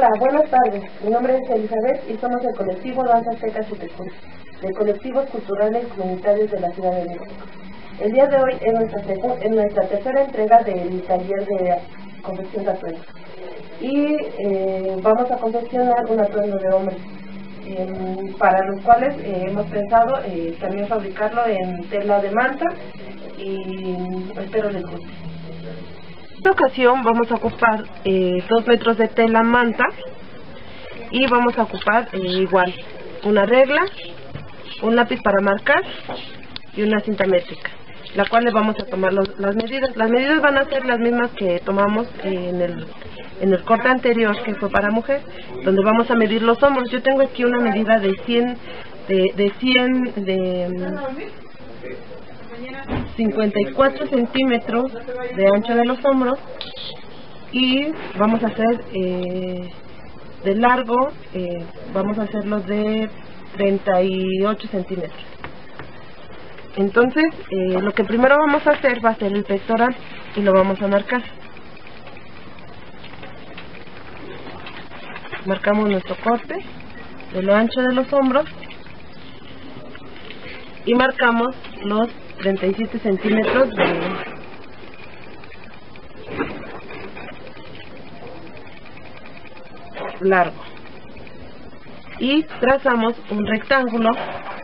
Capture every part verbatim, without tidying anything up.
Hola, buenas tardes. Mi nombre es Elizabeth y somos del colectivo Danza Azteca Chutecul, de colectivos culturales comunitarios de la Ciudad de México. El día de hoy es nuestra, es nuestra tercera entrega del taller de confección de atuendos. Y eh, vamos a confeccionar un atuendo de hombre, eh, para los cuales eh, hemos pensado eh, también fabricarlo en tela de manta y espero les guste. En esta ocasión vamos a ocupar eh, dos metros de tela manta y vamos a ocupar eh, igual una regla, un lápiz para marcar y una cinta métrica, la cual le vamos a tomar los, las medidas. Las medidas van a ser las mismas que tomamos eh, en el en el corte anterior, que fue para mujer, donde vamos a medir los hombros. Yo tengo aquí una medida de cien, de, de cien, de cincuenta y cuatro centímetros de ancho de los hombros, y vamos a hacer eh, de largo, eh, vamos a hacerlo de treinta y ocho centímetros. Entonces eh, lo que primero vamos a hacer va a ser el pectoral y lo vamos a marcar. Marcamos nuestro corte de lo ancho de los hombros y marcamos los treinta y siete centímetros de largo y trazamos un rectángulo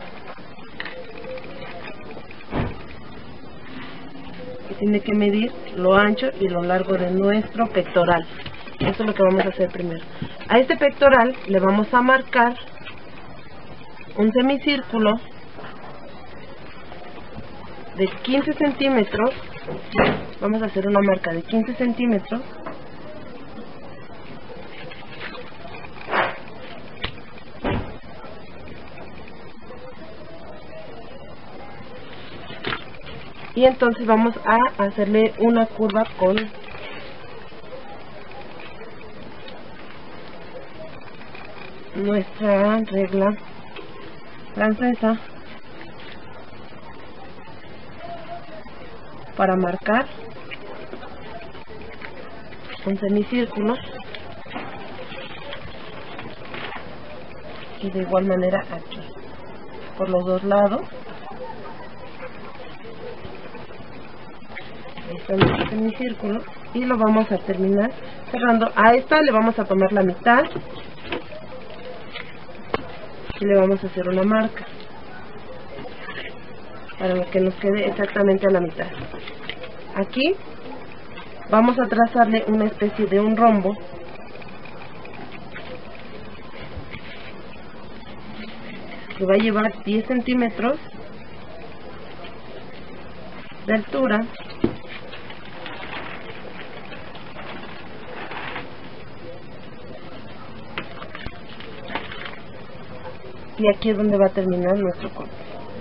que tiene que medir lo ancho y lo largo de nuestro pectoral. Eso es lo que vamos a hacer primero. A este pectoral le vamos a marcar un semicírculo de quince centímetros. Vamos a hacer una marca de quince centímetros y entonces vamos a hacerle una curva con nuestra regla francesa para marcar un semicírculo, y de igual manera aquí por los dos lados. Ahí está nuestro semicírculo y lo vamos a terminar cerrando. A esta le vamos a tomar la mitad y le vamos a hacer una marca para que nos quede exactamente a la mitad. Aquí vamos a trazarle una especie de un rombo que va a llevar diez centímetros de altura y aquí es donde va a terminar nuestro corte.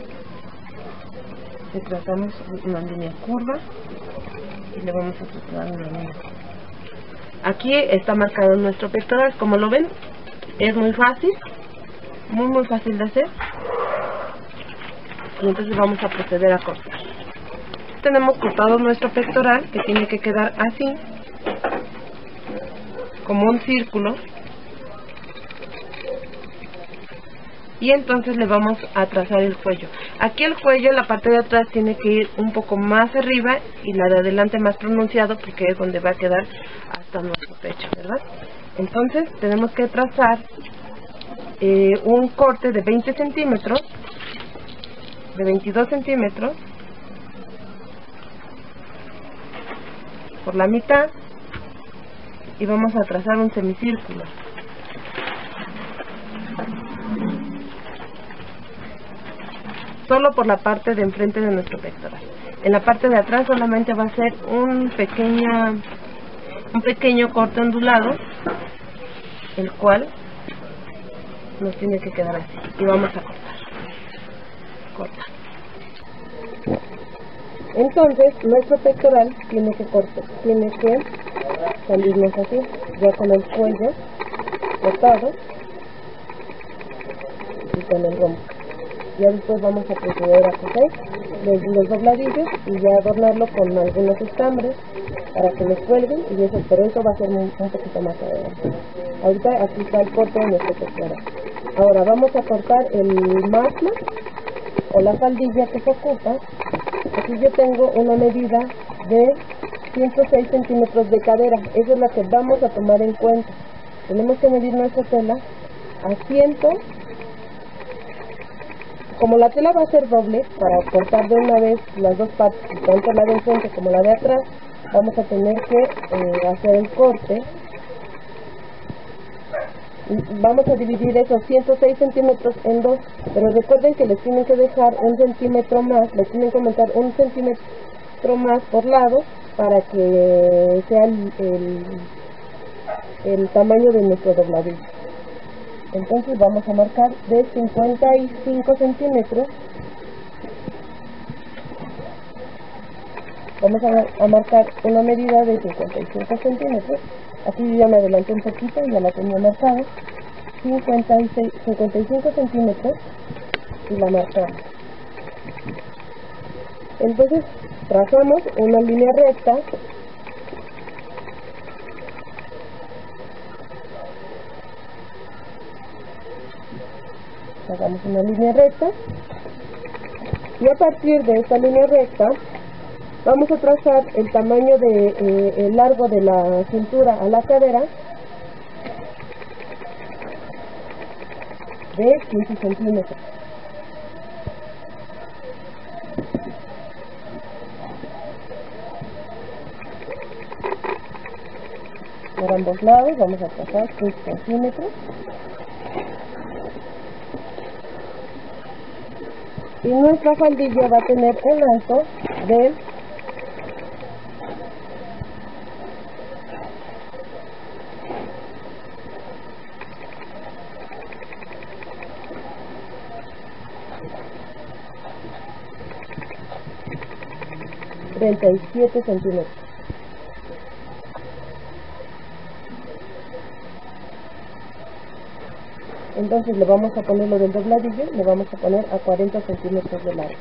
Le trazamos una línea curva y le vamos a trazar una línea. Aquí está marcado nuestro pectoral. Como lo ven, es muy fácil, muy muy fácil de hacer. Y entonces vamos a proceder a cortar. Tenemos cortado nuestro pectoral, que tiene que quedar así, como un círculo. Y entonces le vamos a trazar el cuello. Aquí el cuello, la parte de atrás tiene que ir un poco más arriba y la de adelante más pronunciado, porque es donde va a quedar hasta nuestro pecho, ¿verdad? Entonces tenemos que trazar eh, un corte de veinte centímetros, de veintidós centímetros por la mitad, y vamos a trazar un semicírculo. Solo por la parte de enfrente de nuestro pectoral. En la parte de atrás solamente va a ser un pequeña, un pequeño corte ondulado, el cual nos tiene que quedar así. Y vamos a cortar. Corta. Entonces nuestro pectoral tiene que cortar, tiene que salirnos así, ya con el cuello cortado y con el rombo. Ya después vamos a proceder a coser los, los dobladillos y ya adornarlo con algunos estambres para que les cuelguen, y eso, pero eso va a ser un, un poquito más adelante. Ahorita aquí está el corte de nuestra textura. Ahora vamos a cortar el margen o la faldilla que se ocupa. Aquí yo tengo una medida de ciento seis centímetros de cadera. Esa es la que vamos a tomar en cuenta. Tenemos que medir nuestra tela a cien. Como la tela va a ser doble, para cortar de una vez las dos partes, tanto la de enfrente como la de atrás, vamos a tener que eh, hacer el corte. Vamos a dividir esos ciento seis centímetros en dos, pero recuerden que les tienen que dejar un centímetro más, les tienen que aumentar un centímetro más por lado para que sea el, el, el tamaño de nuestro dobladillo. Entonces vamos a marcar de cincuenta y cinco centímetros. Vamos a, a marcar una medida de cincuenta y cinco centímetros. Aquí yo ya me adelanté un poquito y ya la tenía marcada. cincuenta y seis, cincuenta y cinco centímetros y la marcamos. Entonces trazamos una línea recta. Hagamos una línea recta y a partir de esta línea recta vamos a trazar el tamaño de eh, el largo de la cintura a la cadera de quince centímetros. Por ambos lados vamos a trazar quince centímetros. Y nuestra faldilla va a tener un alto de treinta y siete centímetros. Entonces le vamos a poner lo del dobladillo, le vamos a poner a cuarenta centímetros de largo.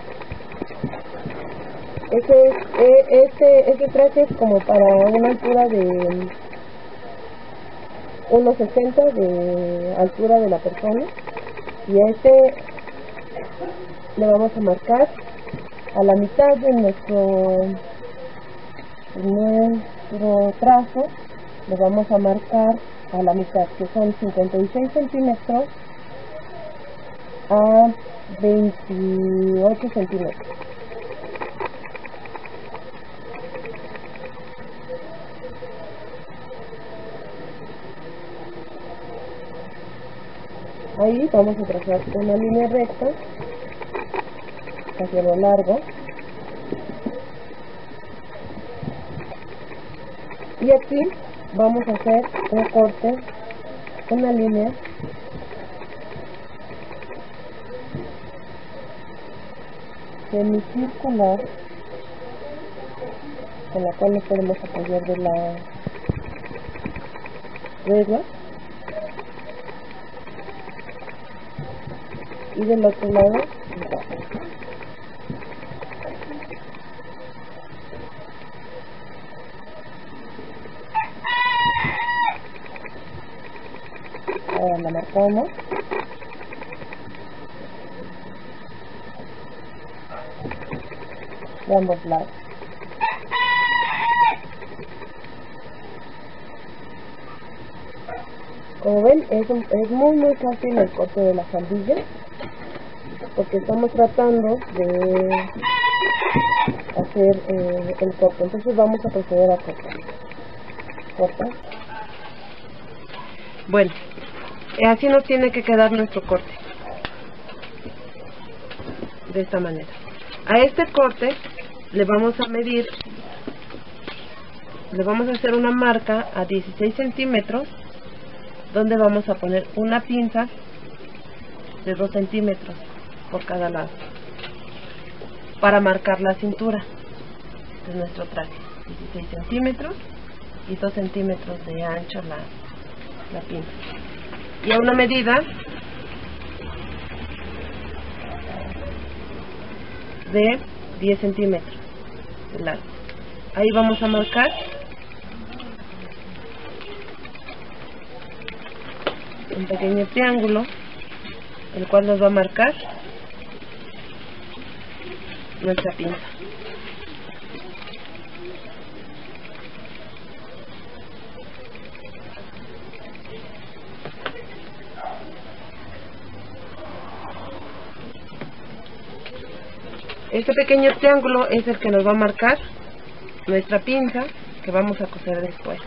Este, es, este, este traje es como para una altura de uno sesenta de altura de la persona, y a este le vamos a marcar a la mitad de nuestro, de nuestro trazo, le vamos a marcar a la mitad, que son cincuenta y seis centímetros a veintiocho centímetros. Ahí vamos a trazar una línea recta hacia lo largo y aquí vamos a hacer un corte, una línea semicircular con la cual nos podemos apoyar de la regla, y del otro lado ahora la marcamos de ambos lados. Como ven, es, un, es muy muy fácil el corte de la faldilla, porque estamos tratando de hacer eh, el corte. Entonces vamos a proceder a cortar. Corta. Bueno, así nos tiene que quedar nuestro corte, de esta manera. A este corte le vamos a medir, le vamos a hacer una marca a dieciséis centímetros, donde vamos a poner una pinza de dos centímetros por cada lado, para marcar la cintura de nuestro traje. Dieciséis centímetros y dos centímetros de ancho la, la pinza, y a una medida de diez centímetros de largo. Ahí vamos a marcar un pequeño triángulo, el cual nos va a marcar nuestra pinza. Este pequeño triángulo es el que nos va a marcar nuestra pinza que vamos a coser después.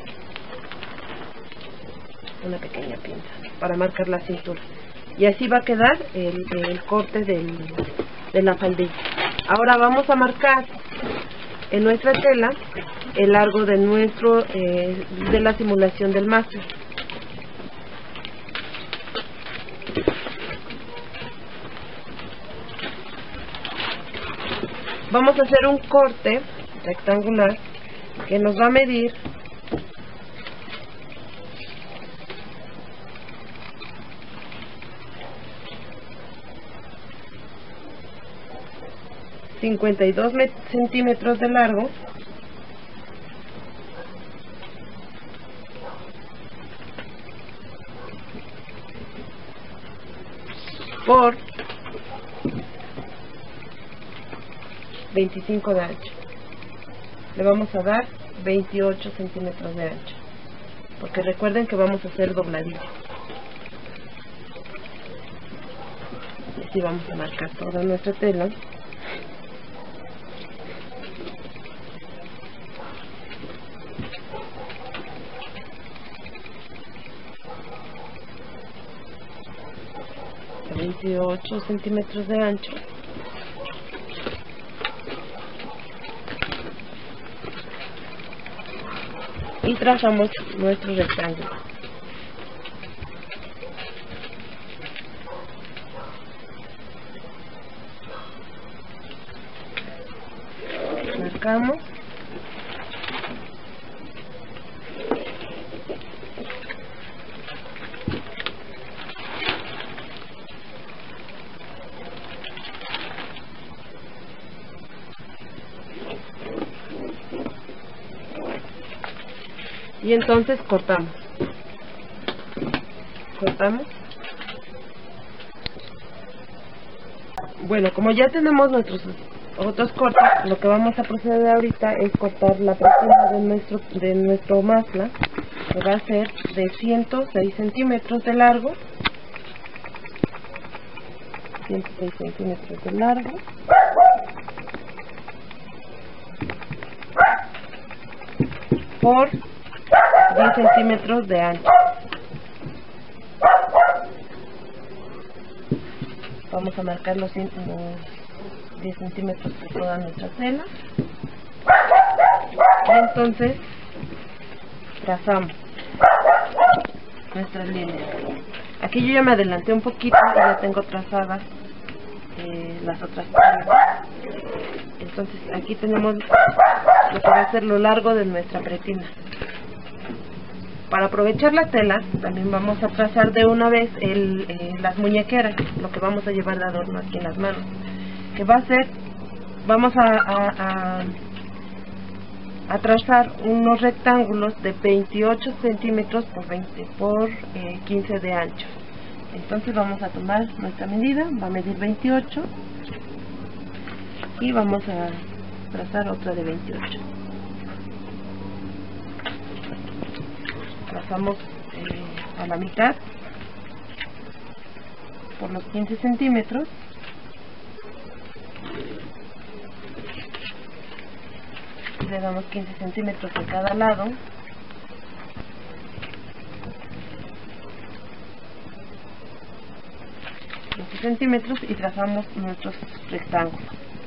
Una pequeña pinza para marcar la cintura. Y así va a quedar el, el corte del, de la faldilla. Ahora vamos a marcar en nuestra tela el largo de nuestro eh, de la simulación del muffler. Vamos a hacer un corte rectangular que nos va a medir cincuenta y dos centímetros de largo por veinticinco de ancho. Le vamos a dar veintiocho centímetros de ancho, porque recuerden que vamos a hacer dobladillo. Y así vamos a marcar toda nuestra tela. veintiocho centímetros de ancho. Y trazamos nuestro rectángulo. Marcamos. Y entonces cortamos. Cortamos. Bueno, como ya tenemos nuestros otros cortes, lo que vamos a proceder ahorita es cortar la pretina de nuestro de nuestro muffler, que va a ser de ciento seis centímetros de largo. ciento seis centímetros de largo. Por diez centímetros de ancho. Vamos a marcar los diez centímetros de toda nuestra tela. Y entonces trazamos nuestras líneas. Aquí yo ya me adelanté un poquito y ya tengo trazadas eh, las otras líneas. Entonces aquí tenemos lo que va a ser lo largo de nuestra pretina. Para aprovechar la tela, también vamos a trazar de una vez el, eh, las muñequeras, lo que vamos a llevar de adorno aquí en las manos. Que va a ser, vamos a, a, a, a trazar unos rectángulos de veintiocho centímetros por veinte por eh, quince de ancho. Entonces vamos a tomar nuestra medida, va a medir veintiocho y vamos a trazar otra de veintiocho. Trazamos eh, a la mitad por los quince centímetros. Le damos quince centímetros de cada lado. quince centímetros y trazamos nuestros rectángulos.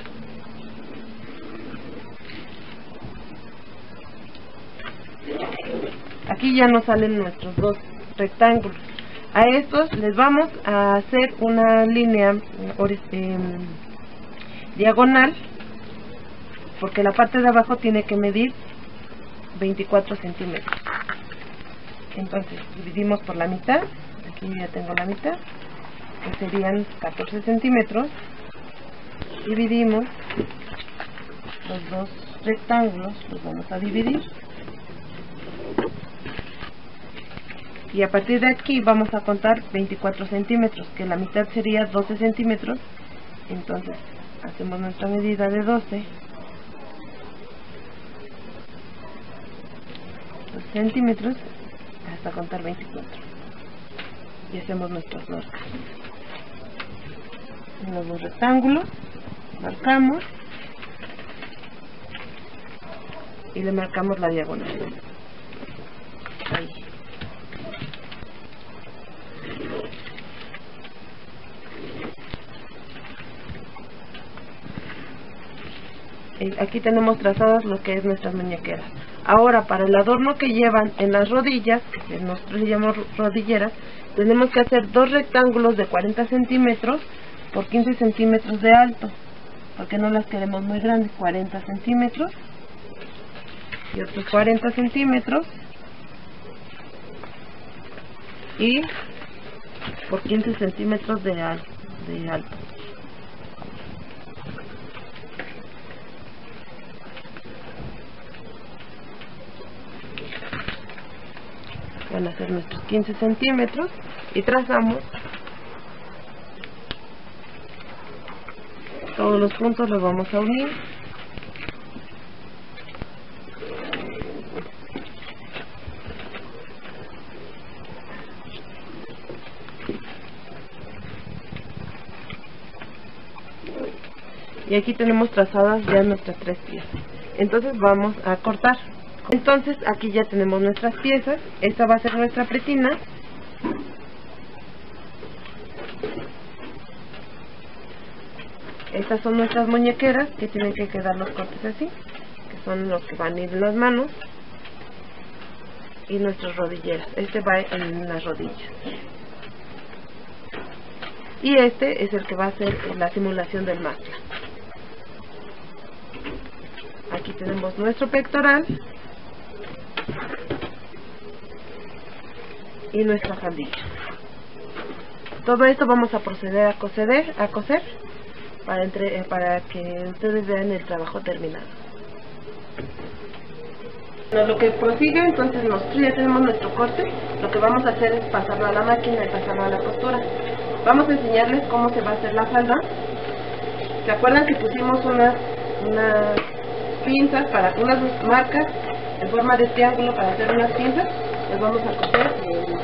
Aquí ya nos salen nuestros dos rectángulos. A estos les vamos a hacer una línea eh, diagonal, porque la parte de abajo tiene que medir veinticuatro centímetros. Entonces dividimos por la mitad. Aquí ya tengo la mitad, que serían catorce centímetros. Dividimos los dos rectángulos, los vamos a dividir. Y a partir de aquí vamos a contar veinticuatro centímetros, que la mitad sería doce centímetros. Entonces hacemos nuestra medida de doce, doce centímetros hasta contar veinticuatro. Y hacemos nuestras marcas. Tenemos un rectángulo, marcamos y le marcamos la diagonal. Ahí. Aquí tenemos trazadas lo que es nuestras muñequeras. Ahora, para el adorno que llevan en las rodillas, que nosotros le llamamos rodilleras, tenemos que hacer dos rectángulos de cuarenta centímetros por quince centímetros de alto, porque no las queremos muy grandes. Cuarenta centímetros y otros cuarenta centímetros y por quince centímetros de, al, de alto. Van a ser nuestros quince centímetros y trazamos todos los puntos, los vamos a unir. Y aquí tenemos trazadas ya nuestras tres piezas. Entonces vamos a cortar. Entonces aquí ya tenemos nuestras piezas. Esta va a ser nuestra pretina. Estas son nuestras muñequeras, que tienen que quedar los cortes así, que son los que van a ir en las manos. Y nuestras rodilleras. Este va en las rodillas. Y este es el que va a ser la simulación del masla. Aquí tenemos nuestro pectoral y nuestra faldilla. Todo esto vamos a proceder a coser, a coser para, entre, para que ustedes vean el trabajo terminado. Bueno, lo que prosigue, entonces nosotros ya tenemos nuestro corte. Lo que vamos a hacer es pasarlo a la máquina y pasarlo a la costura. Vamos a enseñarles cómo se va a hacer la falda. ¿Se acuerdan que pusimos unas, unas pinzas, para unas marcas en forma de triángulo para hacer unas pinzas? Las vamos a coser eh,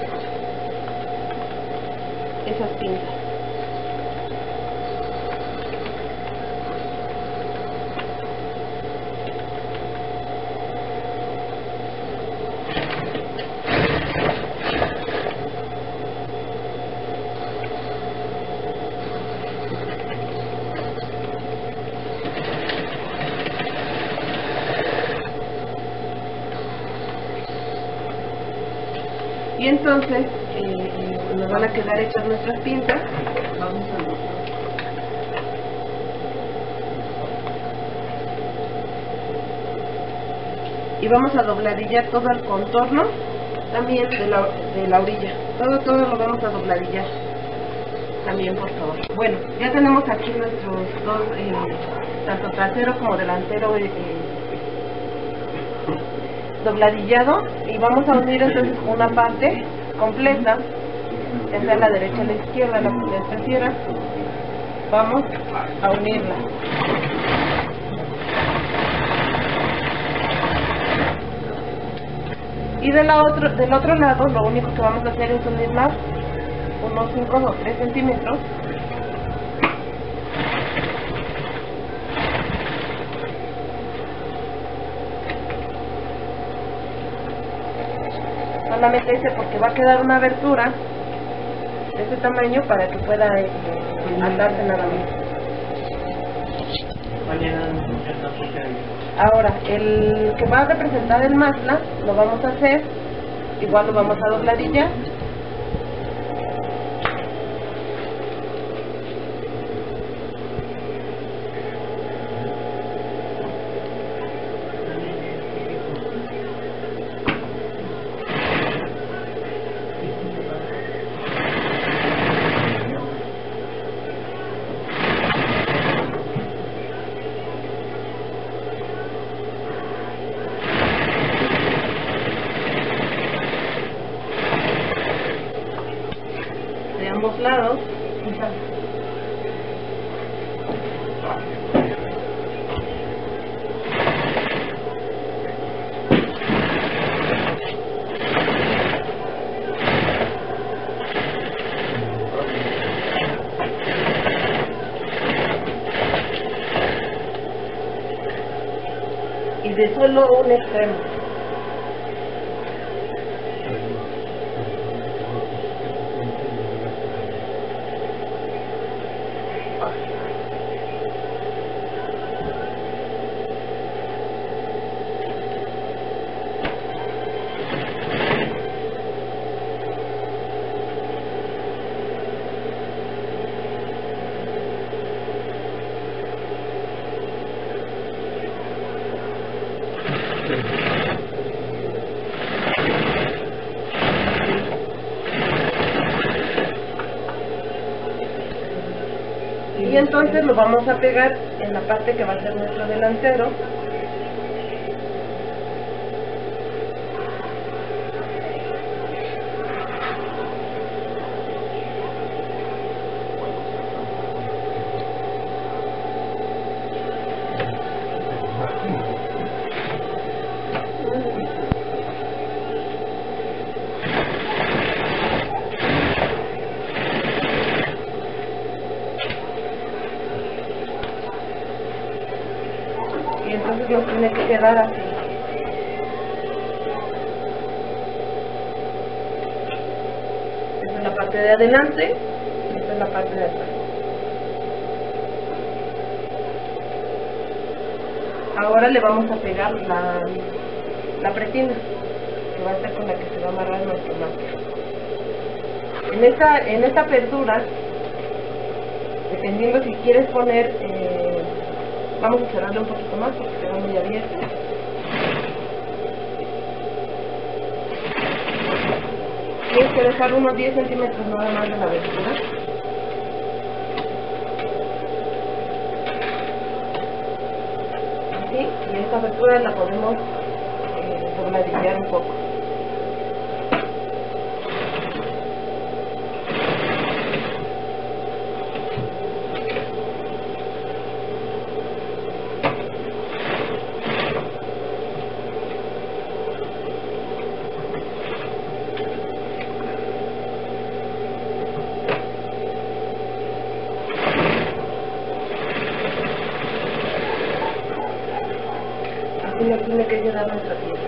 esas pinzas. Y entonces eh, nos van a quedar hechas nuestras pinzas. Vamos a y vamos a dobladillar todo el contorno también de la, de la orilla. Todo, todo lo vamos a dobladillar también, por favor. Bueno, ya tenemos aquí nuestros dos, eh, tanto trasero como delantero eh, dobladillado, y vamos a unir entonces una parte completa, ya sea la derecha o la izquierda, la que ustedes prefieran. Vamos a unirla. Y de la otro, del otro lado lo único que vamos a hacer es unirla unos cinco o tres centímetros. Solamente ese, porque va a quedar una abertura de este tamaño para que pueda eh, atarse nada más. Ahora, el que va a representar el masla lo vamos a hacer, igual lo vamos a dobladillar. ambos lados. Y de solo un extremo. Y entonces lo vamos a pegar en la parte que va a ser nuestro delantero. Y entonces nos tiene que quedar así. Esta es la parte de adelante, esta es la parte de atrás. Ahora le vamos a pegar la, la pretina, que va a ser con la que se va a amarrar nuestro máscara. En esta, en esta apertura, dependiendo si quieres poner, eh, vamos a cerrarle un poquito más porque queda muy abierto. Tienes que dejar unos diez centímetros nada más de la abertura. Así, y esta abertura la podemos eh, dobladillar un poco. Así nos tiene que quedar nuestra pieza.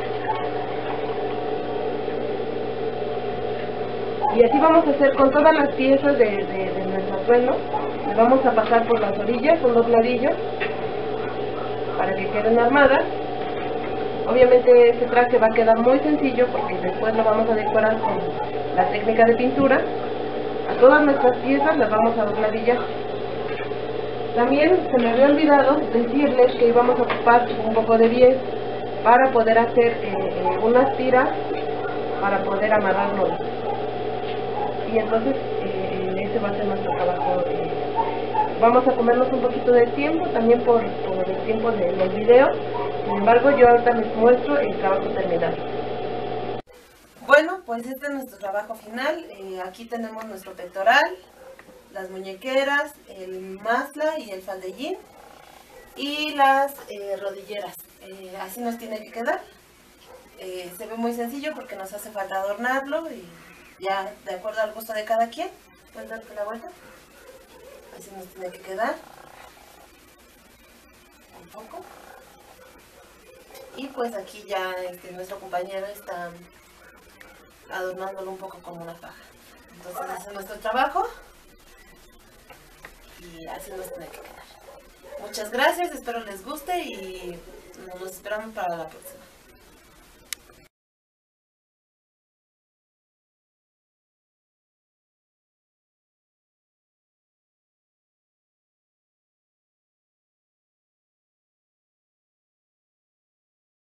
Y así vamos a hacer con todas las piezas de, de, de nuestro atuendo. Le vamos a pasar por las orillas con dos ladillos para que queden armadas. Obviamente este traje va a quedar muy sencillo porque después lo vamos a decorar con la técnica de pintura. A todas nuestras piezas las vamos a dobladillar. También se me había olvidado decirles que íbamos a ocupar un poco de bies para poder hacer eh, eh, unas tiras para poder amarrarlo. Y entonces eh, ese va a ser nuestro trabajo. Eh, vamos a comernos un poquito de tiempo también por, por el tiempo de los videos. Sin embargo, yo ahorita les muestro el trabajo terminado. Bueno, pues este es nuestro trabajo final. Eh, aquí tenemos nuestro pectoral, las muñequeras, el masla y el faldellín y las eh, rodilleras. Eh, así nos tiene que quedar. Eh, se ve muy sencillo porque nos hace falta adornarlo y ya de acuerdo al gusto de cada quien. Puedes darte la vuelta. Así nos tiene que quedar. Un poco. Y pues aquí ya este, nuestro compañero está adornándolo un poco como una paja. Entonces ese es nuestro trabajo. Y así nos tiene que quedar. Muchas gracias, espero les guste y nos esperamos para la próxima.